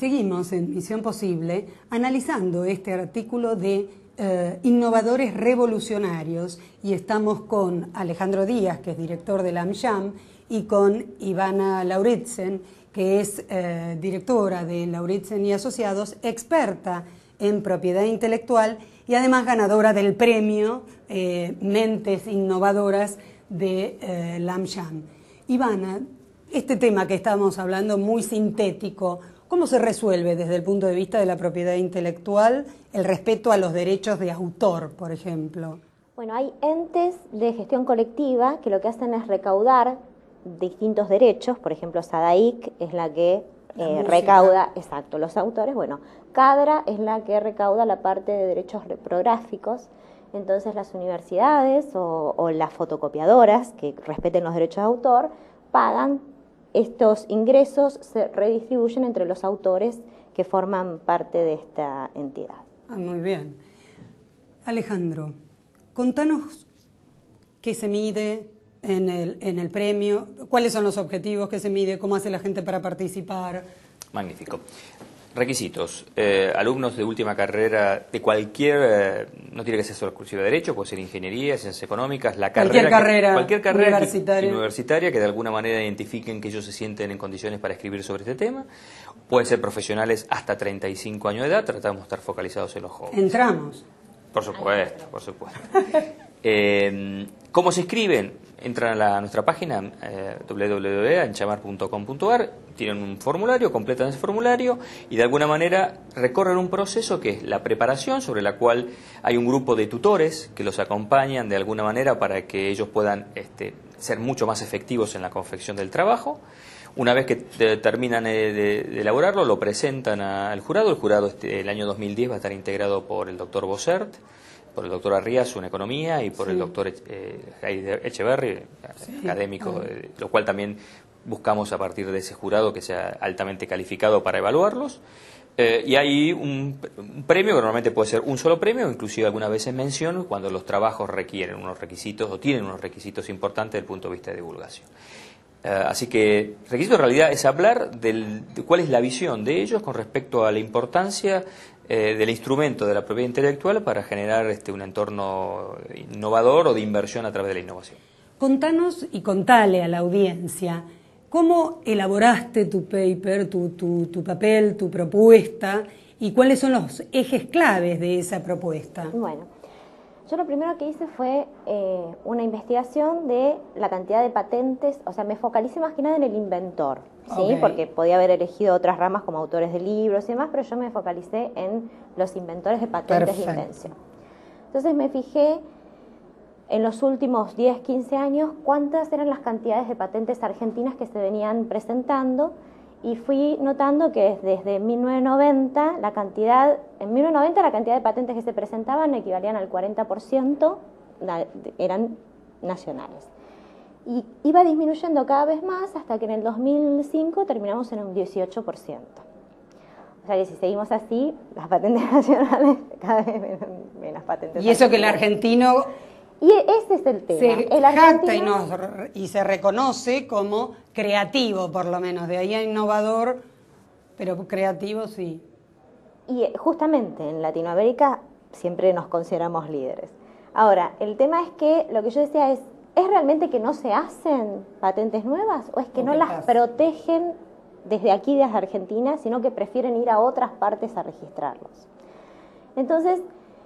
Seguimos en Misión Posible analizando este artículo de innovadores revolucionarios y estamos con Alejandro Díaz, que es director de la AmSham, y con Ivana Lauritzen, que es directora de Lauritzen y Asociados, experta en propiedad intelectual y además ganadora del premio Mentes Innovadoras de la AmSham. Ivana, este tema que estamos hablando, muy sintético, ¿cómo se resuelve desde el punto de vista de la propiedad intelectual el respeto a los derechos de autor, por ejemplo? Bueno, hay entes de gestión colectiva que lo que hacen es recaudar distintos derechos. Por ejemplo, SADAIC es la que recauda, exacto, los autores. Bueno, CADRA es la que recauda la parte de derechos reprográficos. Entonces las universidades o las fotocopiadoras que respeten los derechos de autor pagan estos ingresos, se redistribuyen entre los autores que forman parte de esta entidad. Muy bien. Alejandro, contanos qué se mide en el premio, cuáles son los objetivos que se mide, cómo hace la gente para participar. Magnífico. Requisitos. Alumnos de última carrera de cualquier, no tiene que ser solo exclusiva de Derecho, puede ser Ingeniería, Ciencias Económicas, cualquier carrera universitaria que de alguna manera identifiquen que ellos se sienten en condiciones para escribir sobre este tema. Pueden ser profesionales hasta 35 años de edad, tratamos de estar focalizados en los jóvenes. ¿Entramos? Por supuesto, por supuesto. ¿Cómo se inscriben? Entran a nuestra página www.anchamar.com.ar, tienen un formulario, completan ese formulario y de alguna manera recorren un proceso que es la preparación, sobre la cual hay un grupo de tutores que los acompañan de alguna manera para que ellos puedan ser mucho más efectivos en la confección del trabajo. Una vez que terminan de elaborarlo, lo presentan al jurado. El jurado el año 2010 va a estar integrado por el doctor Bossert, por el doctor Arriazu en Economía y por el doctor Echeverry, académico, lo cual también buscamos a partir de ese jurado que sea altamente calificado para evaluarlos. Y hay un premio que normalmente puede ser un solo premio, inclusive algunas veces mención cuando los trabajos requieren unos requisitos o tienen unos requisitos importantes desde el punto de vista de divulgación. Así que requisito en realidad es hablar de cuál es la visión de ellos con respecto a la importancia del instrumento de la propiedad intelectual para generar un entorno innovador o de inversión a través de la innovación. Contanos y contale a la audiencia cómo elaboraste tu paper, tu papel, tu propuesta y cuáles son los ejes claves de esa propuesta. Bueno, yo lo primero que hice fue una investigación de la cantidad de patentes, o sea, me focalicé más que nada en el inventor, ¿sí? Okay. Porque podía haber elegido otras ramas como autores de libros y demás, pero yo me focalicé en los inventores de patentes de invención. Entonces me fijé en los últimos 10, 15 años cuántas eran las cantidades de patentes argentinas que se venían presentando y fui notando que desde 1990 en 1990 la cantidad de patentes que se presentaban equivalían al 40%, eran nacionales. Y iba disminuyendo cada vez más hasta que en el 2005 terminamos en un 18%. O sea que si seguimos así, las patentes nacionales cada vez menos patentes. Y eso que el argentino... Y ese es el tema. Se jacta y se reconoce como creativo, por lo menos. De ahí a innovador, pero creativo sí. Y justamente en Latinoamérica siempre nos consideramos líderes. Ahora, el tema es que lo que yo decía ¿es realmente que no se hacen patentes nuevas o es que no las protegen desde aquí, desde Argentina, sino que prefieren ir a otras partes a registrarlos? Entonces,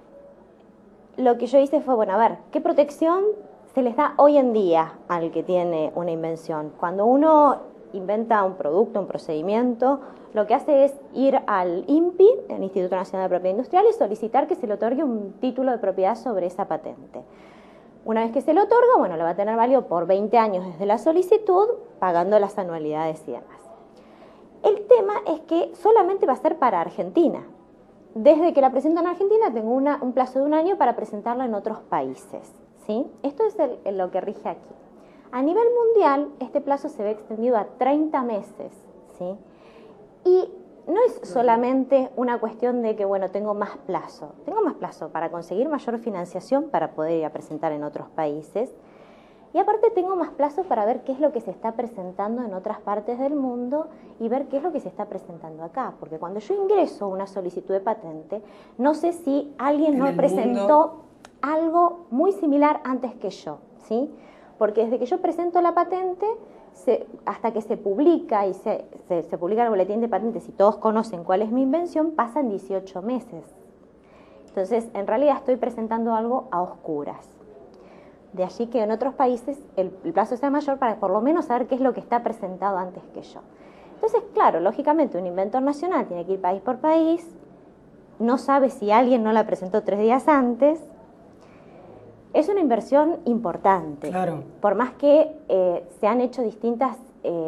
lo que yo hice fue, bueno, a ver, ¿qué protección se les da hoy en día al que tiene una invención? Cuando uno inventa un producto, un procedimiento, lo que hace es ir al INPI, el Instituto Nacional de Propiedad Industrial, y solicitar que se le otorgue un título de propiedad sobre esa patente. Una vez que se le otorga, bueno, lo va a tener válido por 20 años desde la solicitud, pagando las anualidades y demás. El tema es que solamente va a ser para Argentina. Desde que la presento en Argentina tengo un plazo de 1 año para presentarla en otros países, ¿sí? Esto es lo que rige aquí. A nivel mundial, este plazo se ve extendido a 30 meses, ¿sí? Y no es solamente una cuestión de que, bueno, tengo más plazo para conseguir mayor financiación para poder ir a presentar en otros países. Y aparte tengo más plazo para ver qué es lo que se está presentando en otras partes del mundo y ver qué es lo que se está presentando acá. Porque cuando yo ingreso una solicitud de patente, no sé si alguien no presentó algo muy similar antes que yo, ¿sí? Porque desde que yo presento la patente hasta que se publica y se publica el boletín de patentes y todos conocen cuál es mi invención, pasan 18 meses. Entonces, en realidad estoy presentando algo a oscuras. De allí que en otros países el plazo sea mayor para por lo menos saber qué es lo que está presentado antes que yo. Entonces, claro, lógicamente un inventor nacional tiene que ir país por país, no sabe si alguien no la presentó 3 días antes. Es una inversión importante. Claro. Por más que se han hecho distintas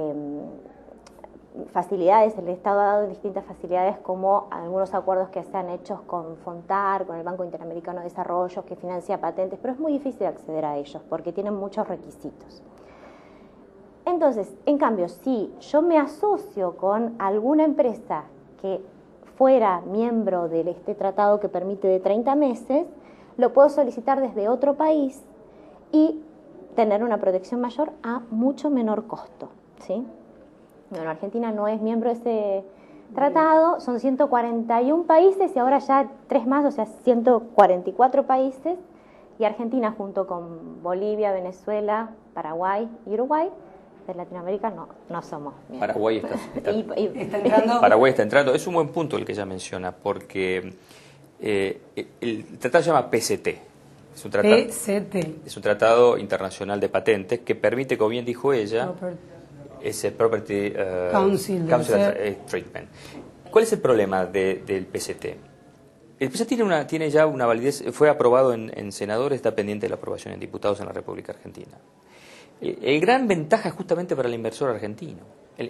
facilidades, el Estado ha dado distintas facilidades, como algunos acuerdos que se han hecho con FONTAR, con el Banco Interamericano de Desarrollo, que financia patentes, pero es muy difícil acceder a ellos porque tienen muchos requisitos. Entonces, en cambio, si yo me asocio con alguna empresa que fuera miembro de este tratado que permite de 30 meses, lo puedo solicitar desde otro país y tener una protección mayor a mucho menor costo, ¿sí? Bueno, Argentina no es miembro de ese tratado, son 141 países y ahora ya 3 más, o sea, 144 países, y Argentina junto con Bolivia, Venezuela, Paraguay y Uruguay, de Latinoamérica no somos miembros. Paraguay está entrando. Paraguay está entrando. Es un buen punto el que ella menciona, porque el tratado se llama PCT. Es un tratado internacional de patentes que permite, como bien dijo ella, ese Property Council Treatment. ¿Cuál es el problema del PCT? El PCT tiene ya una validez, fue aprobado en senadores, está pendiente de la aprobación en diputados en la República Argentina. El gran ventaja es justamente para el inversor argentino.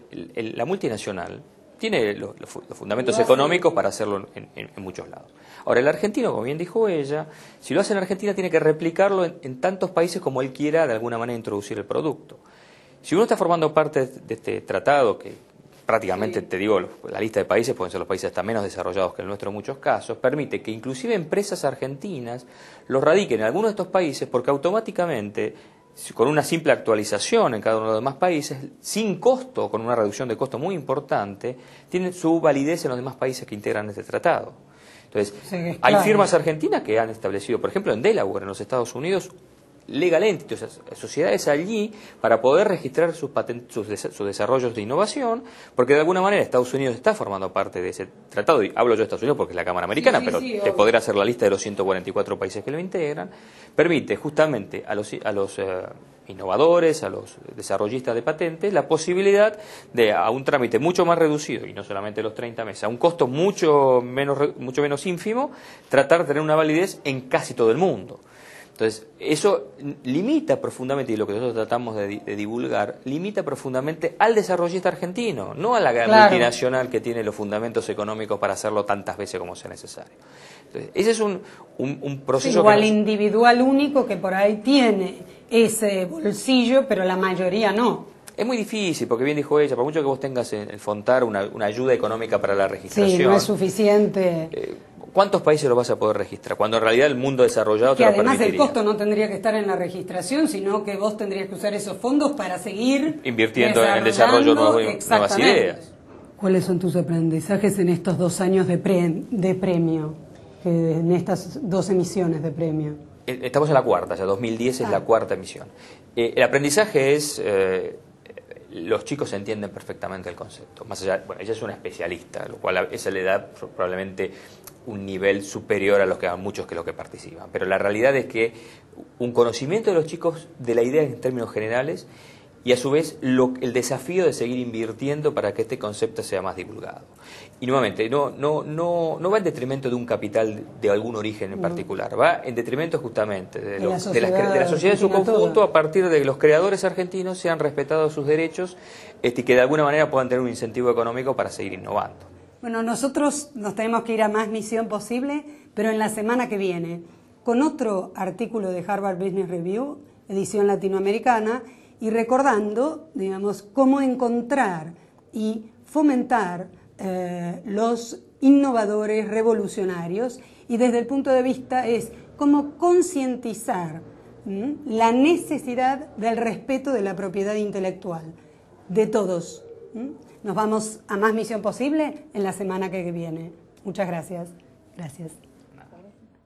La multinacional tiene los fundamentos económicos para hacerlo en muchos lados. Ahora, el argentino, como bien dijo ella, si lo hace en Argentina tiene que replicarlo en tantos países como él quiera de alguna manera introducir el producto. Si uno está formando parte de este tratado, que prácticamente, te digo, la lista de países pueden ser los países hasta menos desarrollados que el nuestro en muchos casos, permite que inclusive empresas argentinas los radiquen en algunos de estos países porque automáticamente, con una simple actualización en cada uno de los demás países, sin costo, con una reducción de costo muy importante, tienen su validez en los demás países que integran este tratado. Entonces, sí, hay firmas argentinas que han establecido, por ejemplo, en Delaware, en los Estados Unidos, legal entities, sociedades allí para poder registrar sus desarrollos de innovación, porque de alguna manera Estados Unidos está formando parte de ese tratado, y hablo yo de Estados Unidos porque es la Cámara Americana, pero te podré hacer la lista de los 144 países que lo integran, permite justamente a los innovadores, a los desarrollistas de patentes, la posibilidad de, a un trámite mucho más reducido, y no solamente los 30 meses, a un costo mucho menos ínfimo, tratar de tener una validez en casi todo el mundo. Entonces, eso limita profundamente, y lo que nosotros tratamos de divulgar, limita profundamente al desarrollista argentino, no a la multinacional que tiene los fundamentos económicos para hacerlo tantas veces como sea necesario. Entonces, ese es un proceso... Igual individual único que por ahí tiene ese bolsillo, pero la mayoría no. Es muy difícil, porque bien dijo ella, por mucho que vos tengas en el FONTAR una ayuda económica para la registración... Sí, no es suficiente... ¿Cuántos países lo vas a poder registrar? Cuando en realidad el mundo desarrollado te lo permitiría. Que además el costo no tendría que estar en la registración, sino que vos tendrías que usar esos fondos para seguir invirtiendo en el desarrollo de nuevas ideas. ¿Cuáles son tus aprendizajes en estos 2 años de premio, en estas 2 emisiones de premio? Estamos en la cuarta, ya 2010 es la cuarta emisión. El aprendizaje es... los chicos entienden perfectamente el concepto. Más allá, bueno, ella es una especialista, lo cual eso le da probablemente un nivel superior a muchos que los que participan. Pero la realidad es que un conocimiento de los chicos de la idea en términos generales, y a su vez el desafío de seguir invirtiendo para que este concepto sea más divulgado. Y nuevamente, no va en detrimento de un capital de algún origen en particular, va en detrimento justamente de la sociedad en su conjunto, a partir de que los creadores argentinos sean respetados sus derechos y que de alguna manera puedan tener un incentivo económico para seguir innovando. Bueno, nosotros nos tenemos que ir a Más Misión Posible, pero en la semana que viene, con otro artículo de Harvard Business Review, edición latinoamericana, y recordando, digamos, cómo encontrar y fomentar los innovadores revolucionarios, y desde el punto de vista es cómo concientizar la necesidad del respeto de la propiedad intelectual, de todos. Nos vamos a más Misión Posible en la semana que viene. Muchas gracias. Gracias.